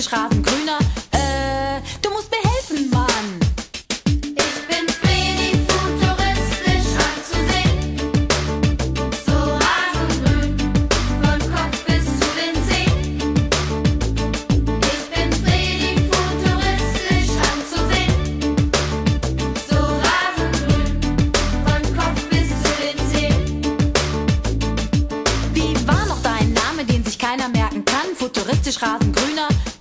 futuristisch, rasend grüner. Du musst mir helfen, Mann. Ich bin Fredi, futuristisch anzusehen. So rasengrün, von Kopf bis zu den Zehen. Ich bin Fredi, futuristisch anzusehen. So rasengrün, von Kopf bis zu den Zehen. Wie war noch dein Name, den sich keiner merken kann? Futuristisch, rasend grüner.